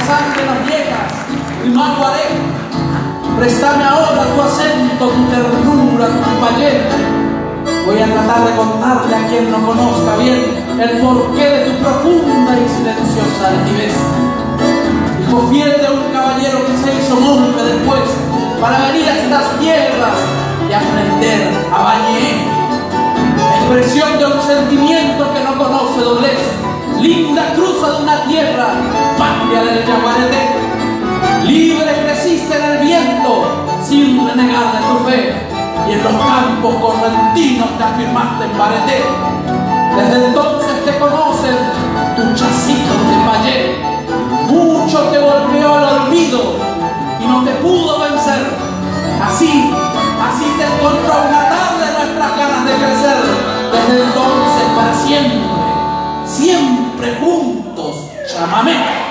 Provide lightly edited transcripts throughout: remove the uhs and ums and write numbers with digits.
sangre nos llegas, y Maguaré, préstame ahora tu acento, tu ternura, tu payeta. Voy a tratar de contarle a quien no conozca bien el porqué de tu profunda y silenciosa altivez. Hijo fiel de un caballero que se hizo monje después para venir a estas tierras y aprender a bañar. Expresión de un sentimiento que no conoce doblez, linda cruza de una tierra, patria del Yaguareté. Libre creciste en el viento, sin renegar de tu fe, y en los campos correntinos te afirmaste en Bareté. Desde entonces te conocen tus chacitos de payé. Mucho te golpeó el olvido y no te pudo vencer. Así te encontró una tarde nuestras ganas de crecer. Desde entonces para siempre, siempre juntos, chamamé.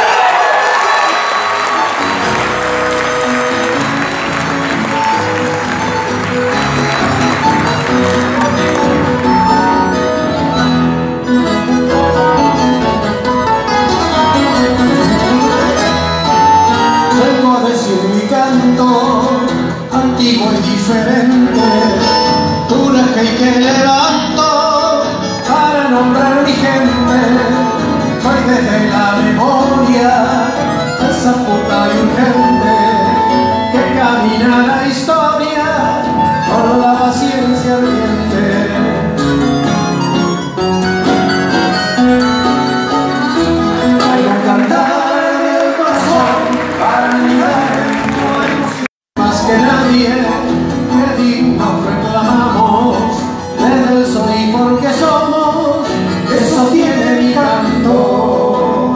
Vengo a decir mi canto, antiguo y diferente, coraje y que levanto para nombrar mi gente. Soy desde la memoria esa puta y urgente que camina la historia con la paciencia ardiente. Traigo un cantar del corazón para animar tu emoción. Más que nadie, que dignos reclamamos desde el sol y porque somos, eso tiene mi canto.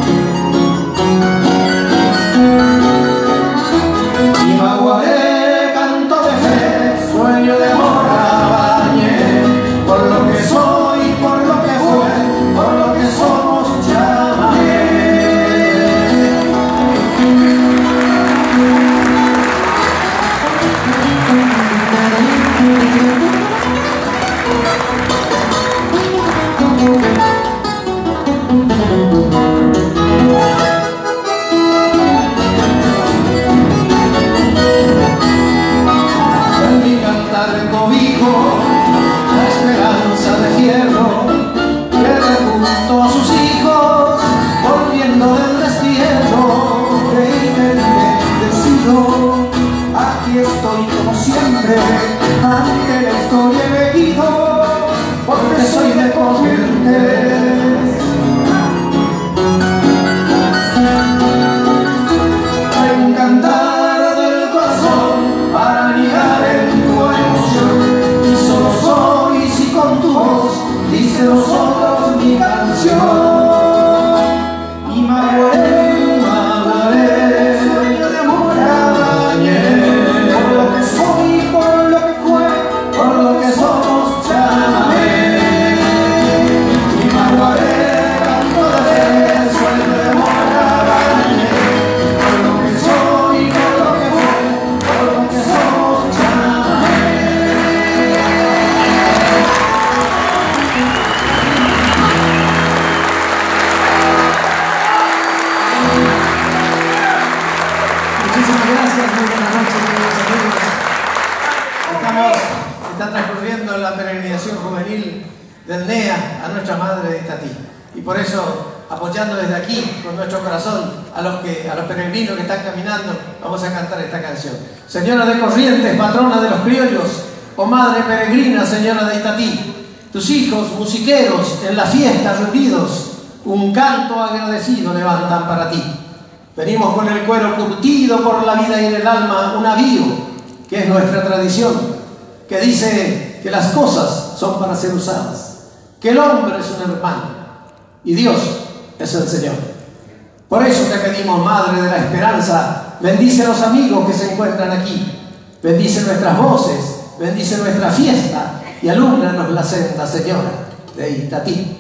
Y Maguaré, canto de fe, sueño de amor abañé, por lo que soy, por lo que fue, por lo que somos, chamamé. En mi cantar cobijo la esperanza de fierro que junto a sus hijos volviendo del destierro. Creí que vive bendecido, aquí estoy como siempre, ante la historia he venido, porque soy de Corrientes. Hay un cantar del corazón para anidar en tu emoción, y solo soy si con tu voz dice nosotros mi canción. Y Maguaré, Maguaré, sueño de amor abañé, por lo que soy, por lo que fue, por lo que somos, chamamé. Y Maguaré, canto de fe, sueño de amor abañé, por lo que soy, por lo que fue, por lo que somos, chamamé. Muchísimas gracias, muy buenas noches, queridos amigos. Está transcurriendo la peregrinación juvenil del NEA a nuestra madre de Itatí. Y por eso, apoyando desde aquí, con nuestro corazón, a los peregrinos que están caminando, vamos a cantar esta canción. Señora de Corrientes, patrona de los criollos, oh madre peregrina, señora de Itatí, tus hijos musiqueros en la fiesta reunidos, un canto agradecido levantan para ti. Venimos con el cuero curtido por la vida y en el alma, un avío, que es nuestra tradición, que dice que las cosas son para ser usadas, que el hombre es un hermano y Dios es el Señor. Por eso te pedimos, Madre de la Esperanza, bendice a los amigos que se encuentran aquí, bendice nuestras voces, bendice nuestra fiesta y alúmbranos la senda, Señora de Itatí.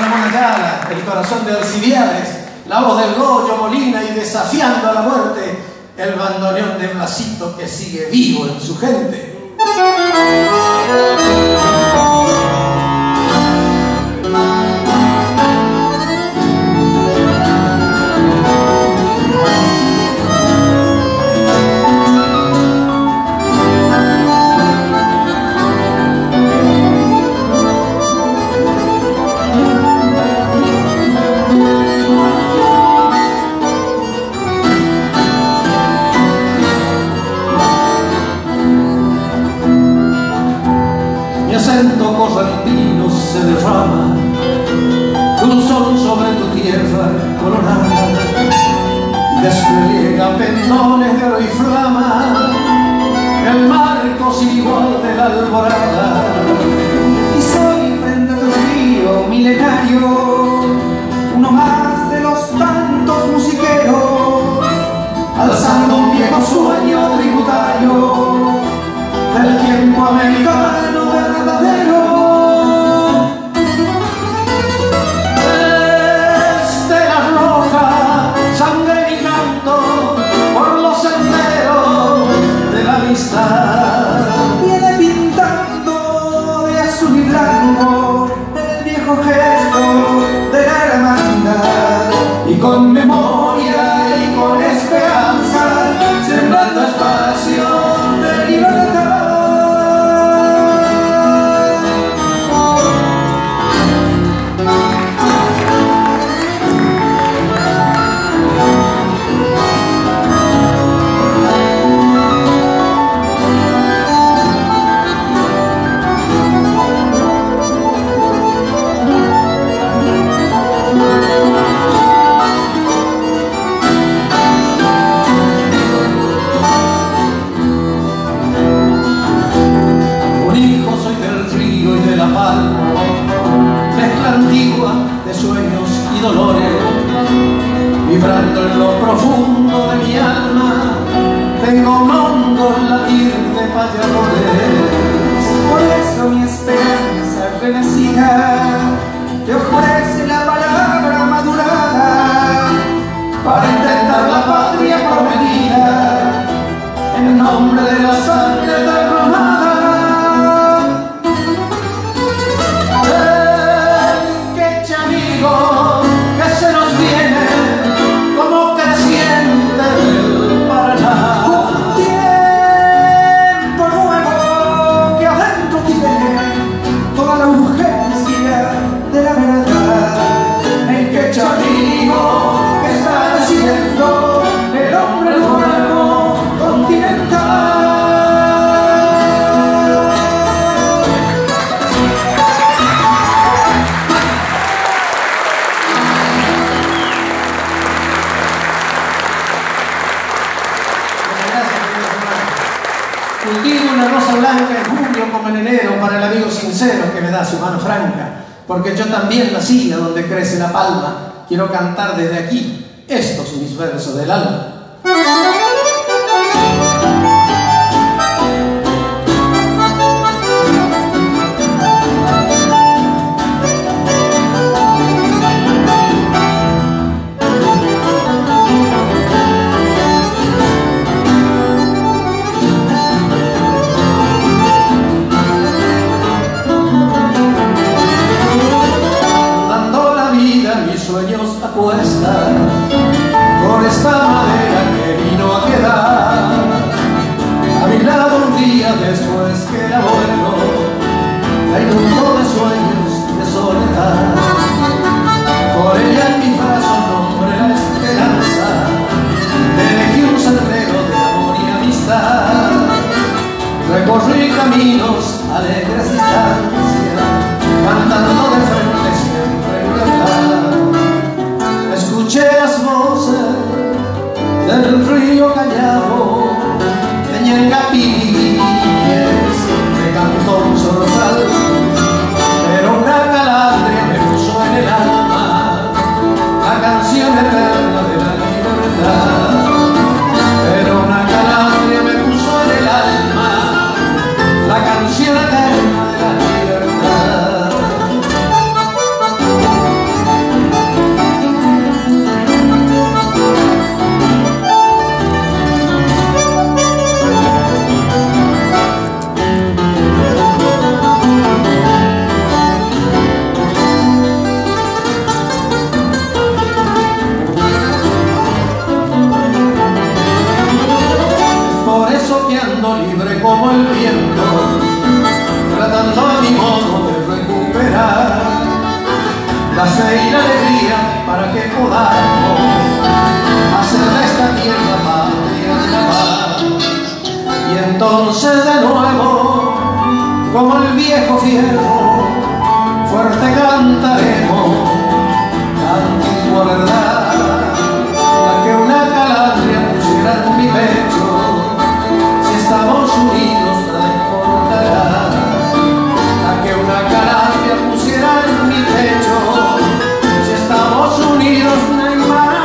Ramón Ayala, el corazón de Alcibiades, la voz del Goyo Molina y desafiando a la muerte, el bandoneón de Blasito que sigue vivo en su gente. Correntino se derrama de un sol sobre tu tierra colorada y despliega pendones de oro y flama el marco sin igual de la alborada. Y soy frente a tu río milenario, uno más de los tantos musiqueros, alzando un viejo sueño tributario del tiempo americano verdadero. Estela roja, sangre y canto por los senderos de la amistad. Viene pintando de azul y blanco el viejo gesto de la hermandad. Y con memoria y con esperanza, sembrando espacio de libertad. Mezcla antigua de sueños y dolores, vibrando en lo profundo de mi alma, tengo un hondo latir de payadores. Por eso mi esperanza renacida te ofrece la palabra madurada para intentar la patria prometida en nombre de la sangre derramada. Que se nos viene como creciente del Paraná. Un tiempo nuevo que adentro tiene toda la urgencia de la verdad. El quecha amigo que está naciendo, el hombre nuevo continental. Cultivo una rosa blanca en julio como en enero para el amigo sincero que me da su mano franca, porque yo también nací a donde crece la palma. Quiero cantar desde aquí estos mis versos del alma. Sueños apuestan por esta madera que vino a quedar a mi lado un día después que era bueno, la inundó de sueños de soledad. Por ella en mi brazo nombré la esperanza, elegí un sendero de amor y amistad, recorrí caminos alegres distancias, cantando de frente siempre libertad. Escuché las voces del río callado, de Ñangapies, que cantó un zorzal, pero una calandria me puso en el alma la canción eterna de la libertad. Pero una calandria me puso en el alma la canción eterna de la libertad. que ando libre como el viento, tratando a mi modo de recuperar la fe y la alegría para que podamos hacer de esta tierra patria de la paz. Y entonces de nuevo, como el viejo fierro, fuerte cantaremos la antigua verdad, la que una calandria pusiera en mi pecho, si estamos unidos nada importará. La que una calandria pusiera en mi pecho, si estamos unidos no hay más.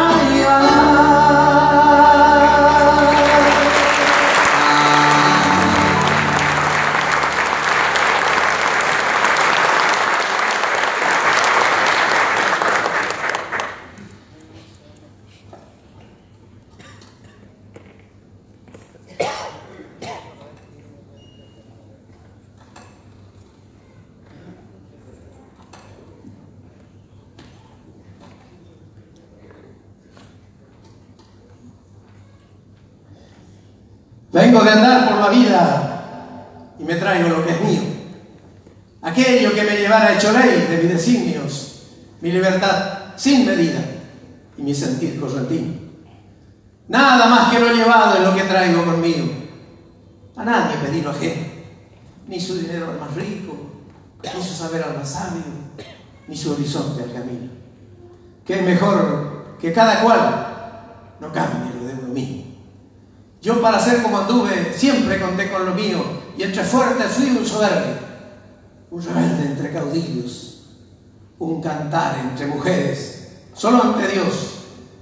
Vengo de andar por la vida y me traigo lo que es mío, aquello que me llevara hecho ley de mis designios, mi libertad sin medida y mi sentir correntino. Nada más que lo llevado es lo que traigo conmigo. A nadie pedí lo ajeno, ni su dinero al más rico, ni su saber al más sabio, ni su horizonte al camino. Que es mejor que cada cual no cambie lo de uno mismo. Yo para ser como anduve siempre conté con lo mío, y entre fuertes fui un soberbio, un rebelde entre caudillos, un cantar entre mujeres. Solo ante Dios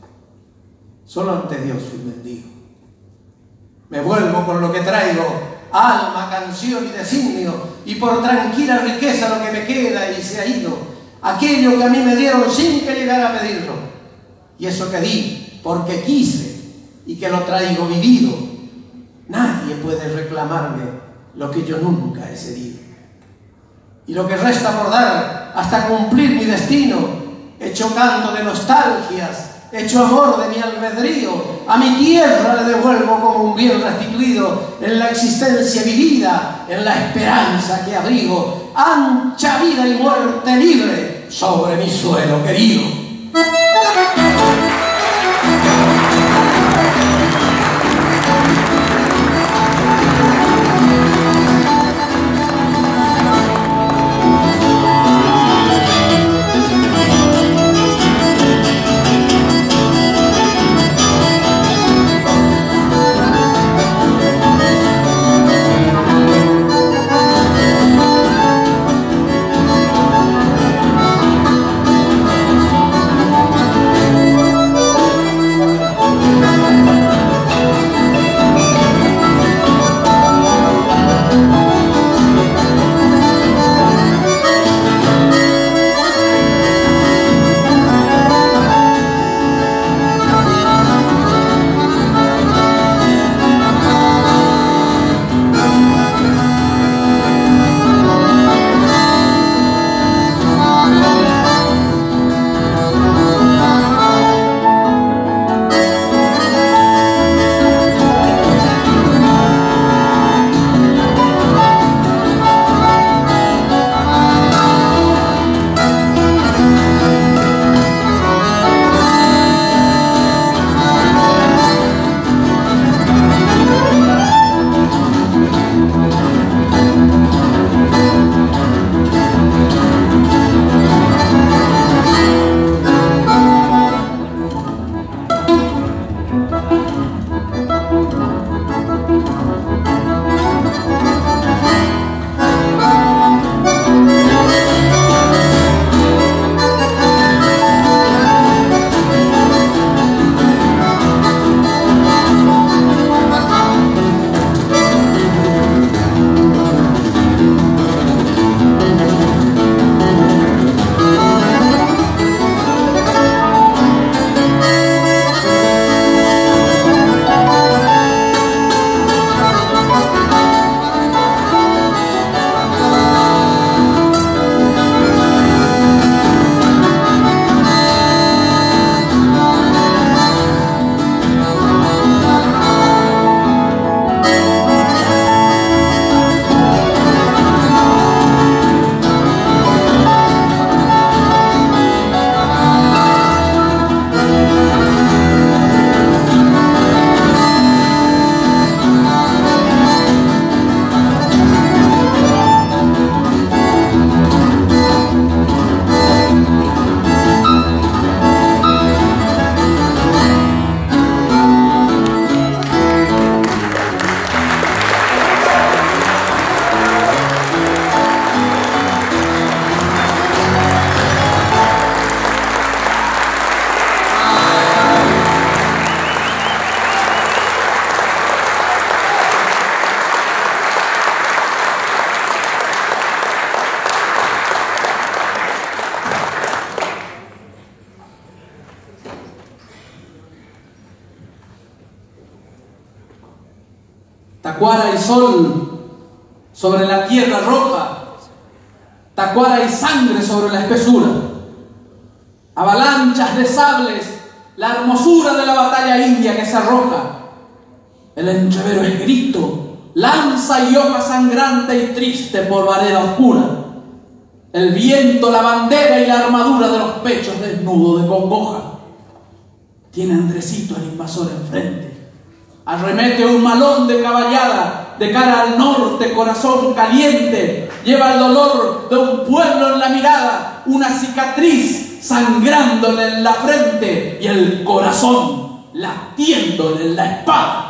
fui mendigo. Me vuelvo con lo que traigo, alma, canción y designio, y por tranquila riqueza lo que me queda y se ha ido, aquello que a mí me dieron sin que llegara a pedirlo, y eso que di porque quise y que lo traigo vivido. Nadie puede reclamarme lo que yo nunca he cedido. Y lo que resta por dar hasta cumplir mi destino, hecho canto de nostalgias, hecho amor de mi albedrío, a mi tierra le devuelvo como un bien restituido, en la existencia vivida, en la esperanza que abrigo, ancha vida y muerte libre sobre mi suelo querido. tacuara y sol sobre la tierra roja, tacuara y sangre sobre la espesura, avalanchas de sables, la hermosura de la batalla india que se arroja, el entrevero es grito, lanza y hoja sangrante y triste por vareda oscura, el viento, la bandera y la armadura de los pechos desnudos de congoja. Tiene Andresito al invasor enfrente, arremete un malón de caballada, de cara al norte, corazón caliente, lleva el dolor de un pueblo en la mirada, una cicatriz sangrándole en la frente y el corazón latiéndole en la espada.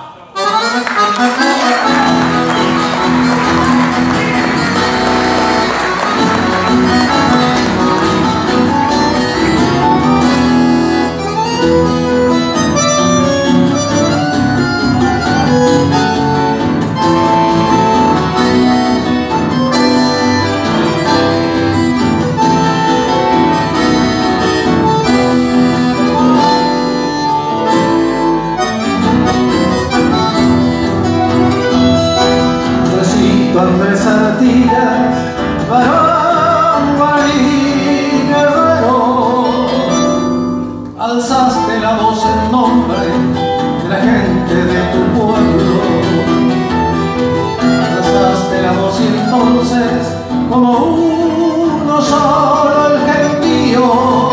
Andrés Artigas, varón, guarín, guerrero, alzaste la voz en nombre de la gente de tu pueblo, alzaste la voz y entonces como uno solo el gentío,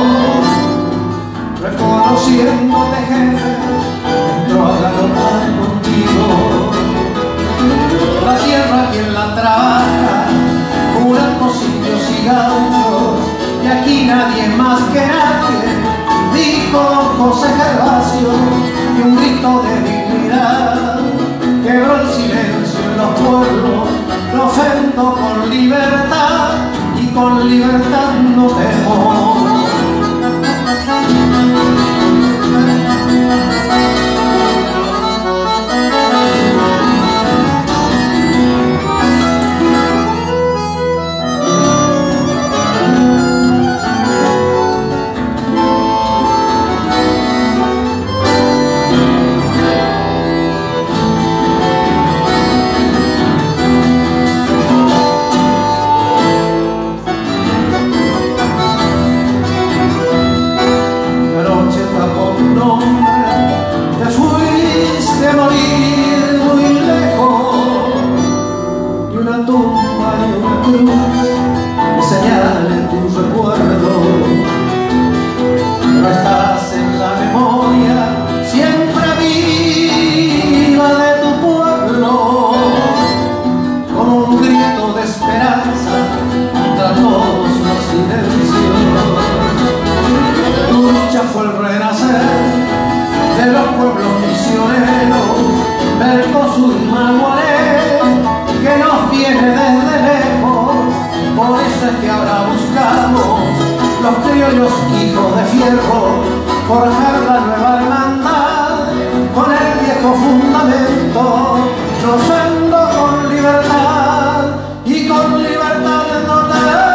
reconociéndote jefe, entró a galopar contigo. La tierra quien la trabaja, curando sitios y gauchos, y aquí nadie más que nadie, dijo José Gervasio, y un grito de dignidad quebró el silencio en los pueblos. Lo ofendo con libertad y con libertad no temo. Hijos de fierro, forjar la nueva hermandad con el viejo fundamento. Yo ofendo con libertad y con libertad no te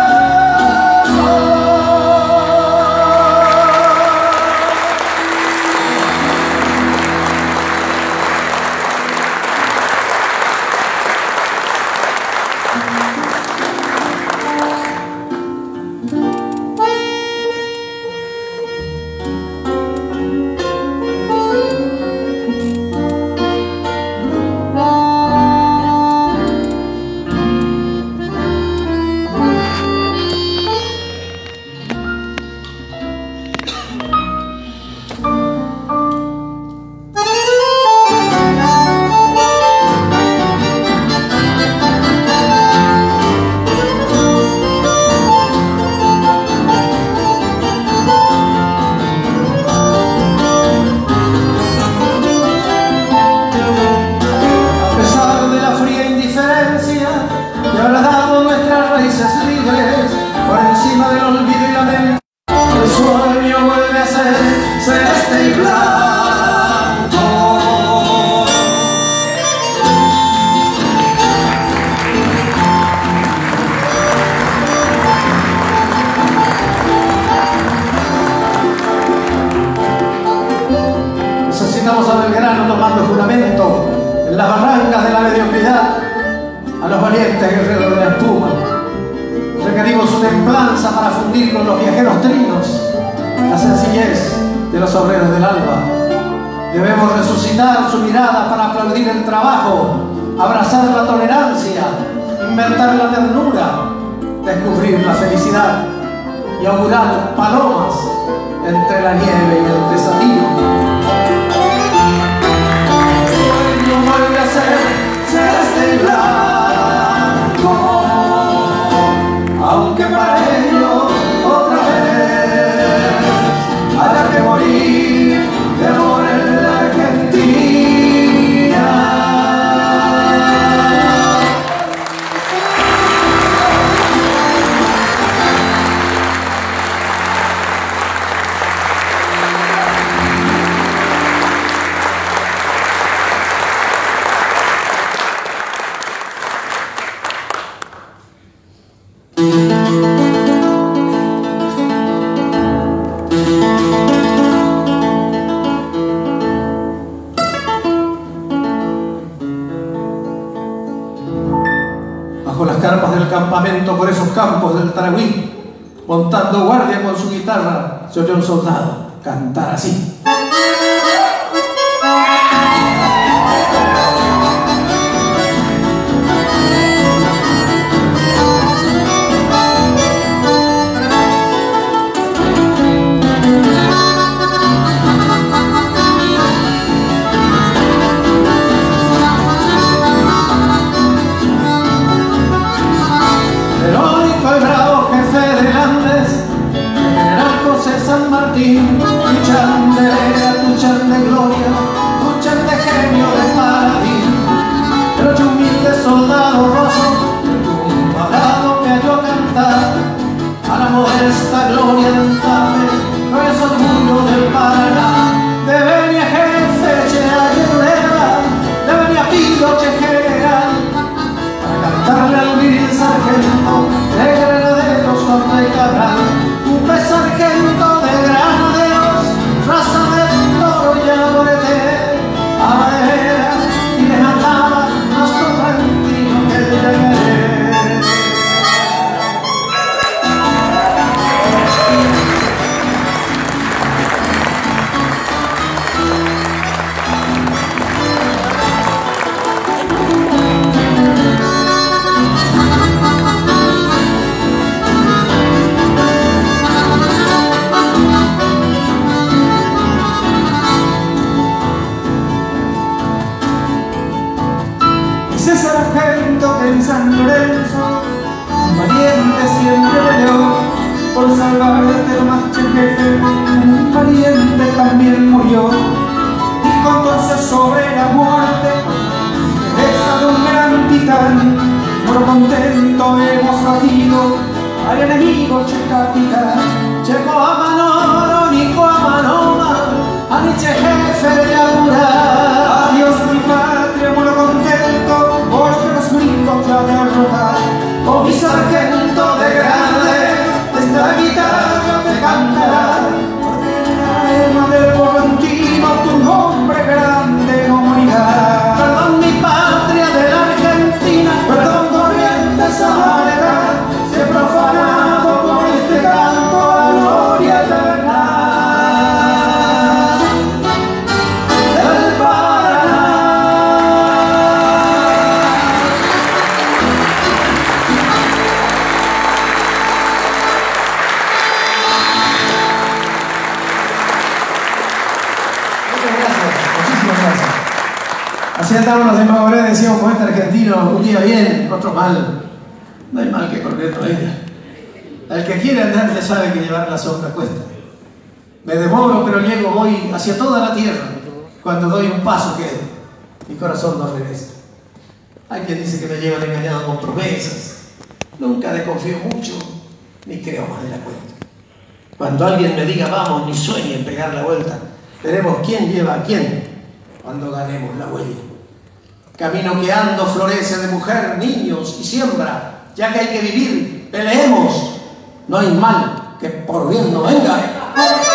valientes guerreros de la espuma. Requerimos su templanza para fundir con los viajeros trinos la sencillez de los obreros del alba. Debemos resucitar su mirada para aplaudir el trabajo, abrazar la tolerancia, inventar la ternura, descubrir la felicidad y augurar palomas entre la nieve y el desafío. No vuelve a ser celeste y blanco, aunque para ello otra vez haya que morir de amor en la Argentina. Bajo las carpas del campamento, por esos campos del Tarahui, montando guardia con su guitarra, se oyó un soldado cantar así. San Martín, luchan de era, luchan de gloria, luchan de genio de paladín. El ocho humilde soldado roso, un parado me halló cantar a la modesta gloria del Tape, no es orgullo del Paraná. De venía jefe, che ayudera, de venía pido, che general, para cantarle al viril sargento de granaderos contra el Cabral. Un sargento de granaderos, raza de toro y aborete, a madera y les andaba más tranquilo que el llegaré. Que en San Lorenzo, un valiente siempre peleó por salvar de lo más jefe, un valiente también murió. Dijo entonces sobre la muerte, esa de un gran titán, por contento hemos batido al enemigo, che capitán. Llegó a Manoro, Nico a Manoma, a Nietzsche jefe de Apurar. Adiós mi patria, muero contento, porque los gringos ya derrotar. Oh mi sargento de granaderos, esta guitarra te cantará, porque en la alma del volantino tu nombre grande no morirá. Perdón mi patria de la Argentina, perdón corrientes amargas, se profanado por este canto a gloria eterna del Paraná. Muchas gracias, muchísimas gracias. Así andamos los de Magoré, decía un poeta argentino, un día bien, otro mal. No hay mal que correr no haya. Al que quiere andar ya sabe que llevar la sombra cuesta. Me demoro pero llego, voy hacia toda la tierra. Cuando doy un paso quedo, mi corazón no regresa. Hay quien dice que me llevan engañado con promesas. Nunca desconfío mucho, ni creo más de la cuenta. Cuando alguien me diga vamos, ni sueñe en pegar la vuelta. Veremos quién lleva a quién cuando ganemos la huella. Camino que ando florece de mujer, niños y siembra. Ya que hay que vivir, peleemos. No hay mal que por bien no venga.